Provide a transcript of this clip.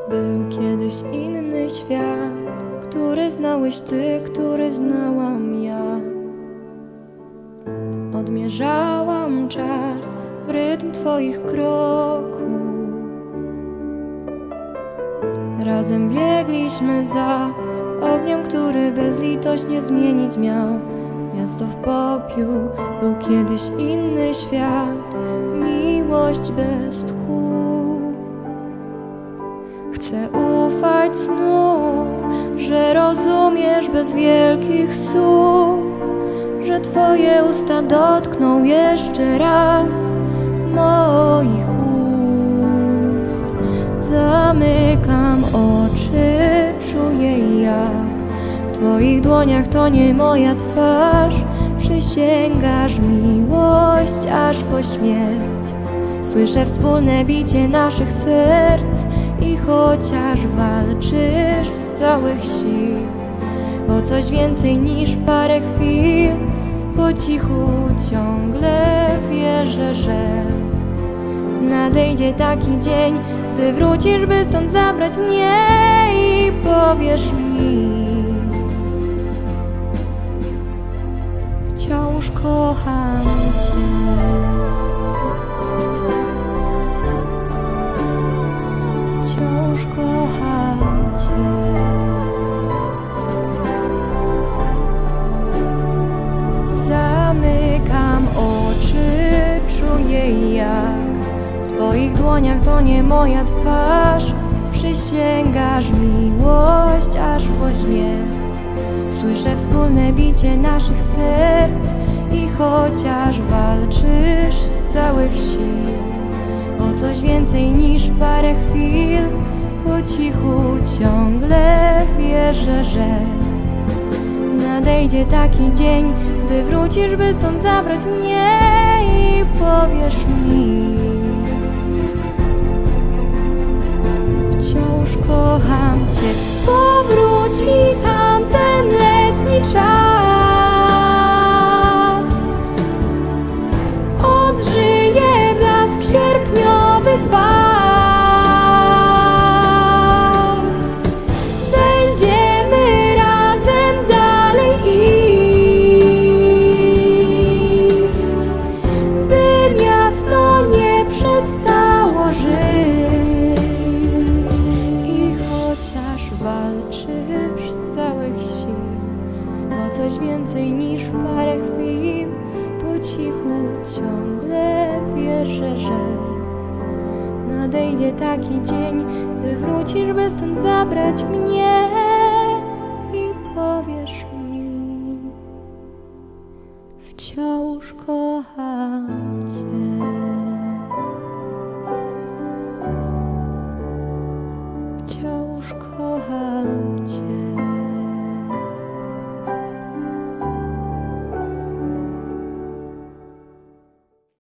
Był kiedyś inny świat, który znałeś ty, który znałam ja. Odmierzałam czas w rytm twoich kroków. Razem biegliśmy za ogniem, który bezlitośnie zmienić miał miasto w popiół. Był kiedyś inny świat, miłość bez tchu. Chcę ufać znów, że rozumiesz bez wielkich słów, że twoje usta dotkną jeszcze raz moich ust. Zamykam oczy, czuję jak w twoich dłoniach tonie moja twarz. Przysięgasz miłość aż po śmierć. Słyszę wspólne bicie naszych serc i chociaż walczysz z całych sił o coś więcej niż parę chwil, po cichu ciągle wierzę, że nadejdzie taki dzień, gdy wrócisz, by stąd zabrać mnie i powiesz mi: wciąż kocham cię. Wciąż kocham cię. Zamykam oczy, czuję jak w twoich dłoniach tonie moja twarz. Przysięgasz miłość aż po śmierć. Słyszę wspólne bicie naszych serc i chociaż walczysz z całych sił o coś więcej niż parę chwil, po cichu ciągle wierzę, że nadejdzie taki dzień, gdy wrócisz, by stąd zabrać mnie i powiesz mi: wciąż kocham cię. Powróci tamten letni czas, odżyje blask sierpniowych barw. Będziemy razem dalej iść, by miasto nie przestało żyć. I chociaż walczysz z całych sił o coś więcej niż parę chwil, po cichu ciągle wierzę, że nadejdzie taki dzień, gdy wrócisz, by stąd zabrać mnie i powiesz mi: wciąż kocham cię. Wciąż kocham cię.